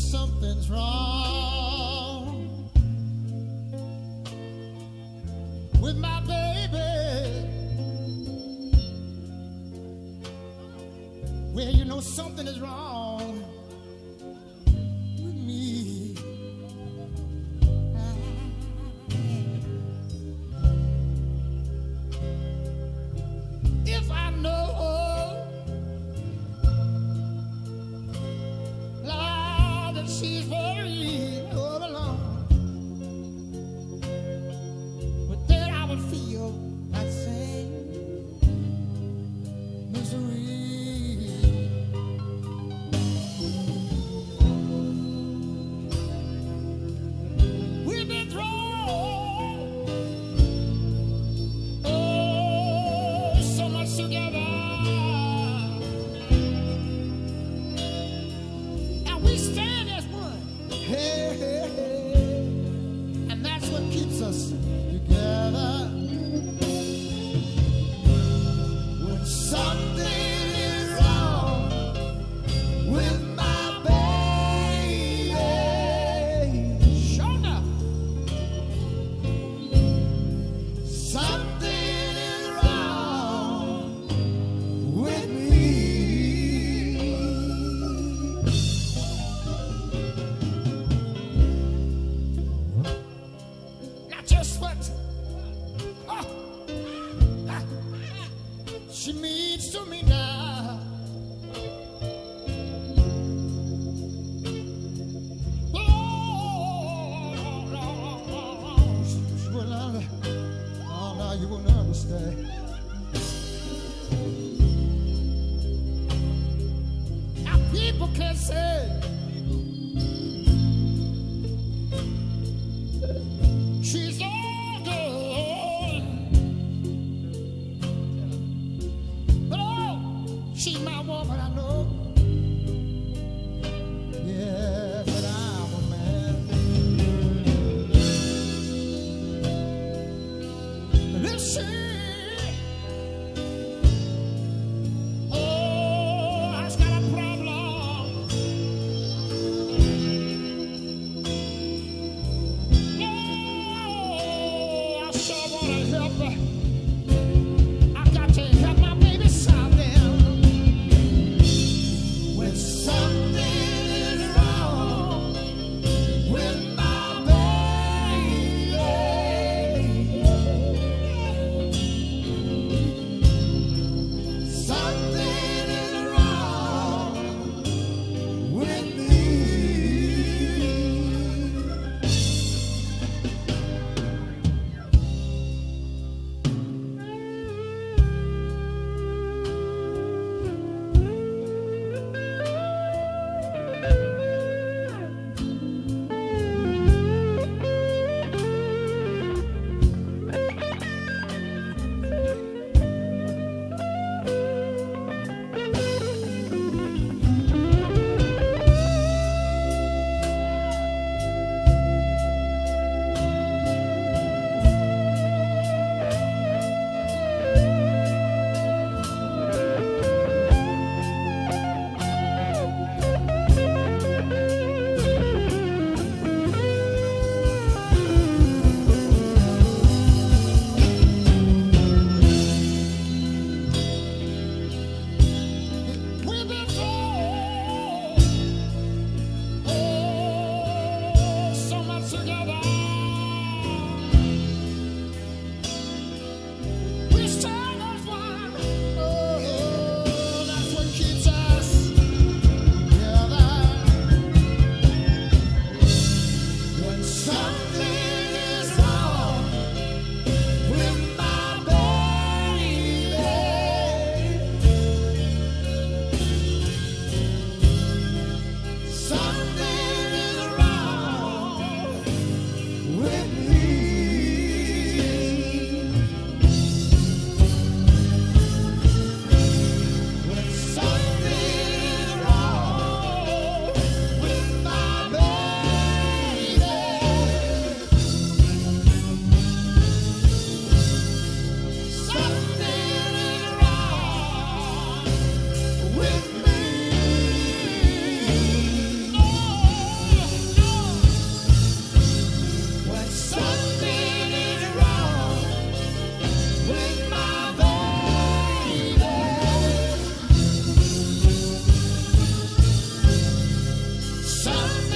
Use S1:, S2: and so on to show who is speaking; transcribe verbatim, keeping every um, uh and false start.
S1: something's wrong with my baby. Well, you know something is wrong with me. If I know she's very all alone, but then I would feel that same misery. We've been through oh so much together. Hey, hey, hey. And that's what keeps us together. When something is wrong with my baby, sure enough, something is wrong with me. She means to me now. Oh, no, no, no. She, she will not, oh, no, you won't understand. Now people can say she's all good. She's my woman, I know. Yeah, but I'm a man. Let's see. sun.